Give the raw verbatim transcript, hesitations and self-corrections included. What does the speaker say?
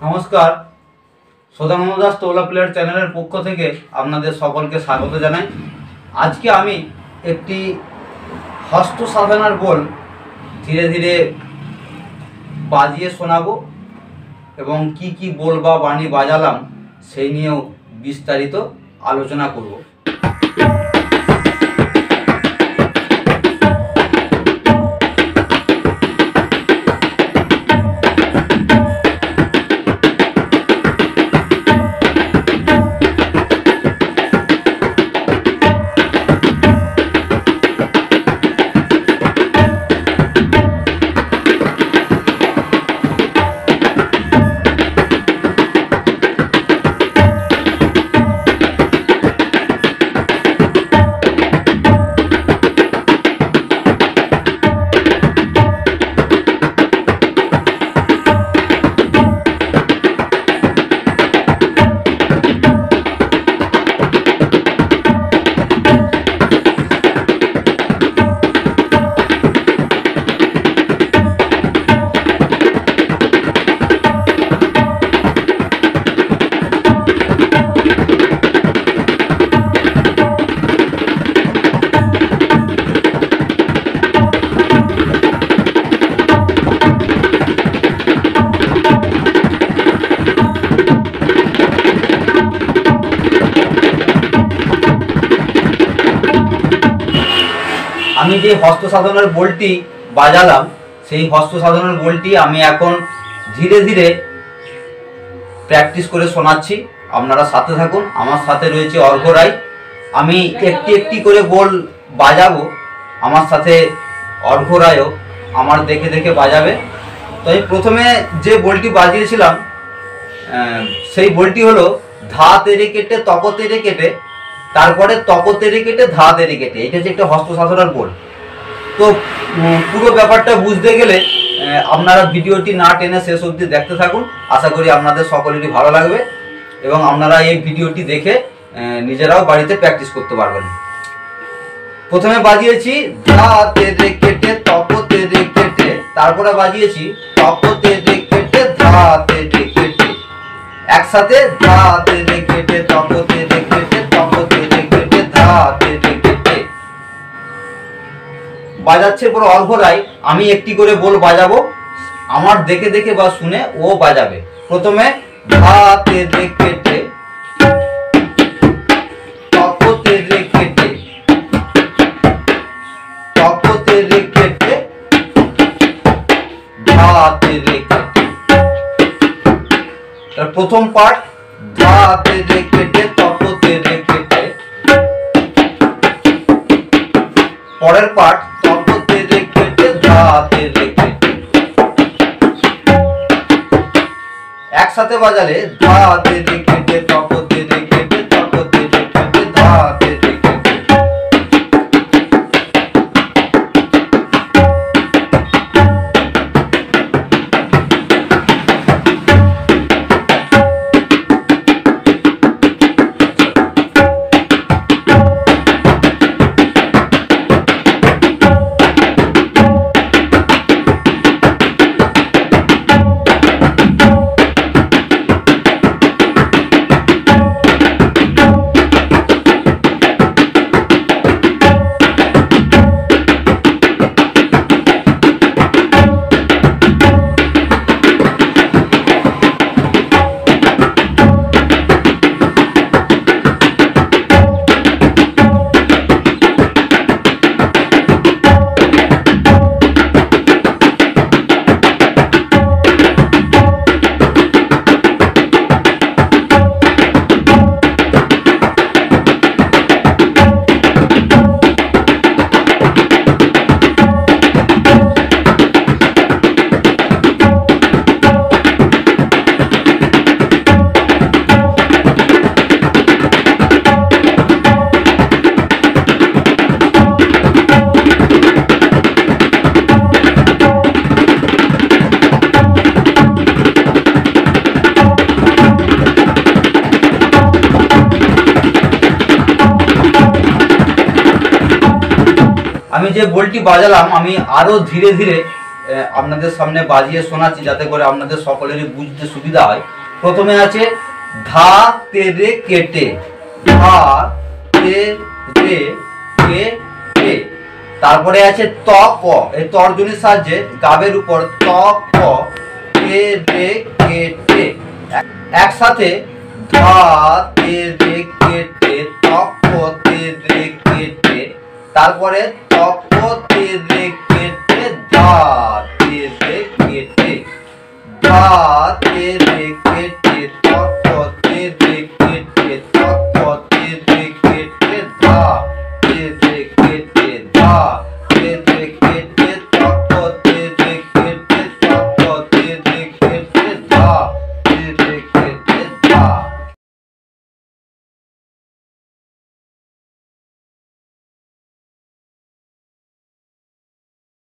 नमस्कार Sadanand Das tabla player channel पक्ष থেকে আপনাদের সকলকে স্বাগত জানাই। আজকে আমি একটি হস্ত সাধনার বল ধীরে ধীরে বাজিয়ে শোনাবো এবং কি কি বল বা বাণী বাজালাম সেই নিয়েও বিস্তারিত আলোচনা করব। আমি যে হস্ত সাধনার বলটি বাজালাম সেই হস্ত সাধনার বলটি আমি এখন ধীরে ধীরে প্র্যাকটিস করে শোনাচ্ছি। আপনারা সাথে থাকুন। আমার সাথে রয়েছে অর্ঘ রায়। আমি একটি একটি করে বল বাজাবো, আমার সাথে অর্ঘ রায়ও আমার দেখে দেখে বাজাবে। তো আমি প্রথমে যে বলটি বাজিয়েছিলাম সেই বলটি হলো ধা তেরে কেটে তক তেরে কেটে, তারপরে তক তেরে কেটে ধা তেরে কেটে। এটা হচ্ছে একটা হস্ত সাধনার বল। তো পুরো ব্যাপারটা বুঝতে গেলে আপনারা ভিডিওটি না টেনে শেষ অবধি দেখতে থাকুন। আশা করি আপনাদের সকলেরই ভালো লাগবে এবং আপনারা এই ভিডিওটি দেখে নিজেরাও বাড়িতে প্র্যাকটিস করতে পারবেন। প্রথমে বাজিয়েছি ধা তেরে কেটে তক তেরে কেটে, তারপরে বাজিয়েছি তক তেরে কেটে ধা তেরে কেটে, একসাথে ধা তেরে কেটে তক তেরে কেটে তক তেরে কেটে ধা তেরে কেটে বাজাচ্ছে পুরো অর্ঘ রায়। আমি একটি করে বল বাজাবো, আমার দেখে দেখে বা শুনে ও বাজাবে। প্রথমে ধা তেরে কেটে তক তেরে কেটে তক তেরে কেটে ধা তেরে কেটে। তার প্রথম পার্ট ধা তেরে কেটে তক তেরে কেটে, পরের পার্ট তক তেরে কেটে ধা তেরে কেটে। একসাথে বাজালে ধা তেরে কেটে তক তেরে কেটে তক তেরে কেটে ধা তেরে কেটে। আমি যে বলটি বাজালাম আমি আরো ধীরে ধীরে আপনাদের সামনে বাজিয়ে শোনাচ্ছি যাতে করে আপনাদের সকলেরই বুঝতে সুবিধা হয়। প্রথমে আছে ধা তেরে কেটে, ধা তেরে কেটে। তারপরে আছে ত ক, এই তর্জনীর সাহায্যে গাবের উপর ত ক তেরে কেটে। একসাথে ধা তেরে কেটে, ত ক তেরে কেটে, তারপরে ত ক তেরে